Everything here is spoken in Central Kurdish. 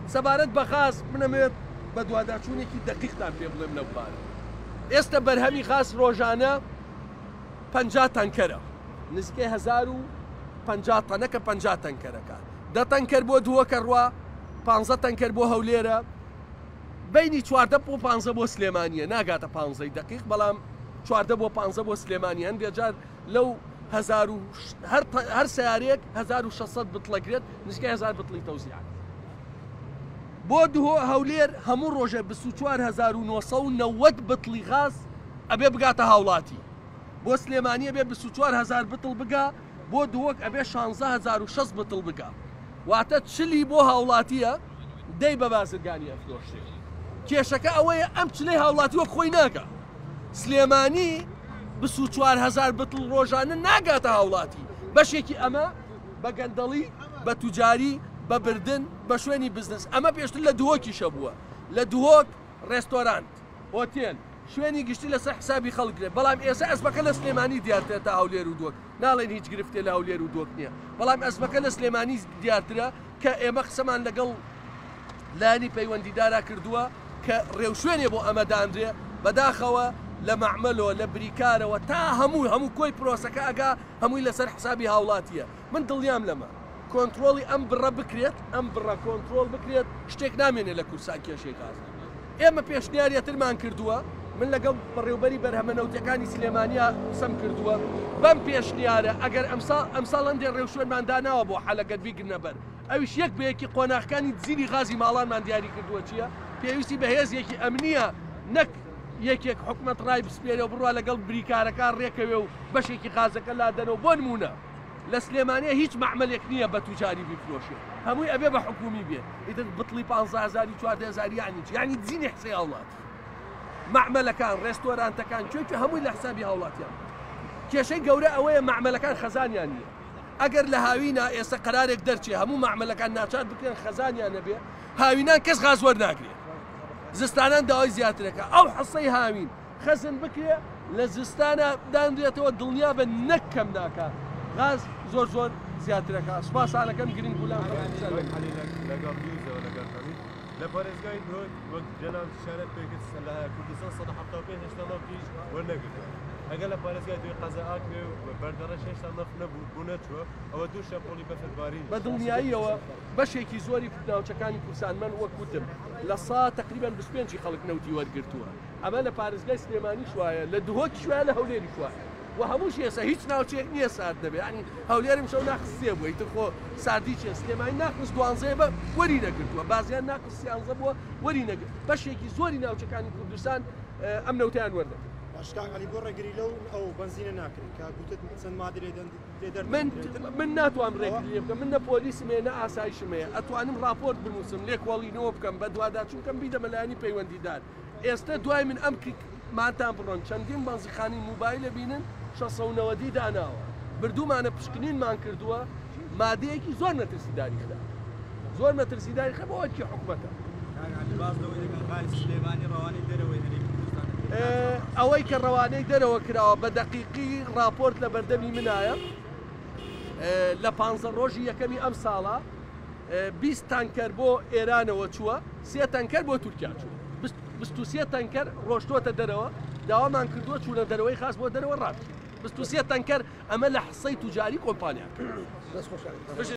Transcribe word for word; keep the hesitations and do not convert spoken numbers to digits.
سەبارەت بە غاز منەمێت بە دوواداچوونێکی دقیقتان پێ بڵێم لەو بارە. ئێستا بەرهەمی غاز ڕۆژانە پەنجا تەنکەرە، نزیکەی هەزار و پەنجا تەنەکە پەنجا تەنکەرەکە. دە تەنکەر بۆ دووەکە ڕوا، پانزە تەنکەر بۆ هەولێرە، بینی چواردە بۆ پانزە بۆ سلێمانیە، ناگاتە پانزەی دقیق، بەڵام چواردە بۆ پانزە بۆ سلێمانی هەندێک جار لەو هەر سیارێک هەزار و شەسەد بتڵەگرێت، نزیکەی هەزار بتڵی تەوزیعات. بۆ دوو هەولێر هەموو ڕۆژە بیست و چوار هەزار و نۆ سەد و نەوەد بتڵی غاز ئەبێ بگاتە هاوڵاتی. بۆ سلێمانیە بێ بیست و چوار هەزار بتڵ بگا، بۆ دووەک ئەبێ شانزە هەزار و شەش بتڵ بگا. واتە چلی بۆ هاوڵاتیە دەی بە بازرگانی ئەفرۆشێت. کێشەکە ئەوەیە ئەم چلەی هاوڵاتی وەک خۆی ناکە. سلێمانی بیست و چوار هەزار بتڵ ڕۆژانە ناگاتە هاوڵاتی. بەشێکی ئەمە بە گەندەڵی، بە توجاری، بە بردن، بە شوێنی بزنس. ئەمە پێشتر لە دووەکیشە بووە. لە دووەک ڕێستۆرانت، هۆتێل، شوێنی گشتی لەسەر حسابی خەڵکرێت. بەڵام ئێستا ئەسمەکە لە سلێمانی دیارترێتە هەولێر و دۆک. ناڵێن هیچ گرفتێ لە هەولێر و دۆک نییە. بەڵام ئەسمەکە لە سلێمانی دیارترە کە ئێمە قسەمان لەگەڵ لانی پەیوەندیدارا کردووە کە ڕێوشوێنێ بۆ ئەمە دانرێ بەداخەوە لە مەعمەلەوە لە بریکارەوە تا هەموو هەموو کۆی پرۆسەکە ئەگا هەمووی لەسەر حسابی هاوڵاتیە. من دڵیام لەمە کۆنتترۆلی ئەم بڕە بکرێت، ئەم بڕە کۆنتترۆل بکرێت، شتێک نامێنێت لە کورسان کێشەی غاز. ئێمە پێشنیاریەترمان کردووە، من لەگەڵ بەڕێوبەری بەرهەمەنەوتەکانی سلێمانیا قسەم کردووە بەم پێشنیارە ئەگەر ئەمساڵ هەندێک ڕێوشوێنمان داناوە بۆ حەلەگەت بیگرنە بەر ئەویش یەک بەیەکی قۆناغەکانی زیری غازی ماڵانمان دیاری کردووە چییە؟ پێویستی بە هێزێکی ئەمنیە، نەک یەکێک حکومەت ڕای بسپێرەوە بڕوا لەگەڵ بریکارەکان ڕێکەوێ و بەشێکی غازەکە لادەنەوە. بۆ نمونە لە سلێمانیە هیچ مەعمەلێک نییە بە توجاری بیفرۆشێت، هەمووی ئەبێ بە حکومی بێت. ئیتر بتڵی پانزە هەزاری چواردە هەزار یعنی چی؟ یعنی دزینی حسەی هاوڵات. مەعمەلەکان، ڕێستۆرانتەکان، کوێکە هەمووی لە حسابی هاوڵاتیان. کێشەی گەورە ئەوەیە مەعمەلەکان خەزانیان نییە. ئەگەر لە هاوینە ئێستا قەرارێک دەرچێ هەموو مەعمەلەکان ناچار بکرێن خەزانیان نەبێ، هاوینان کەس غاز وەرناگرێت. زستانان داوای زیاترەکە ئەو حەسەی هاوین خەزن بکرێ لە زستانە دانرێتەوە دڵنیا بە نەکەم ناکات. غاز زۆر زۆر زیاترەکە. سوپاسانەکەم گرنگ بولان لە پارێزگای وەک جەناب شارەت پێکرد لە کوردستان سەد و هەفتاد و پێنج هێشتا نەفیش وەرنەگرتووە. ئەگەر لە پارێزگای دوی قەزەعات بێ و بەردەڕەش هێشتا نەف نەبوو بوو نەچووە، ئەوە دوو شەپۆڵی بەفرباری بە دڵنیاییەوە بەشێکی زۆری ناوچەکانی کوردستانمان وەک وتم لە سا تقریبان بیست و پێنجی خەڵک نەوتی وەرگرتووە. ئەمە لە پارێزگای سلێمانی شوایە، لە دووەکی شوایە، لە هەولێری شوایە. و هەمووش ێستا هیچ ناوچێک نییە سارد دەبێت. ینی هەولێرم شەو ناقص سێ بووە، ئیتر خۆ ساردی چێ سلێمانی ناقص دوانزەیە بە وەری نەگرتووە، بازیان ناقص سیانزە بووە وەری نەگرت. بەشێکی زۆری ناوچەکانی کوردستان ئەم نەوتیان وەردەگرت. باشکان علی گۆڕە گری لەو ئەو بنزینە ناکرێت کە گوتت چەند مادە لێ من من ناتوانم ڕێگری لێ بکەم، من نە پۆلیسم هەیە نە ئاسایشم هەیە، ئەتوانم راپۆرت بنووسم لێکۆڵینەوە بکەم بە دوواداچوونکەم بیدەمە لایەنی پەیوەندیدار. ئێستا دوای من ئەم ماتان بڕۆن چەندین بازیخانی موبایلە بینن شەسە و نەوەدی داناوە. بردوومانە پشکنینمان کردووە مادەیەکی زۆر نەترسیداری خدا، زۆر نەترسیداری خە بەوەکی حکومەتە. ئەوەی کە ڕەوانەی دەرەوە کراوە بە دەقیقی راپۆرت لە بەردەمی منایە لە پانزە ڕۆژی یەکەمی ئەم ساڵە بیست تانکەر بۆ ئێرانەوە چووە، سێ تانکەر بۆ تورکیا چوو، بیست و سێ تانکەر ڕۆشتۆتە دەرەوە، داوامان کردووە چوونە دەرەوەی خاص بۆ دەرەوە ڕات. بیست و سێ تانکەر ئەمە لە حسەی توجاری کۆمپانیاکە.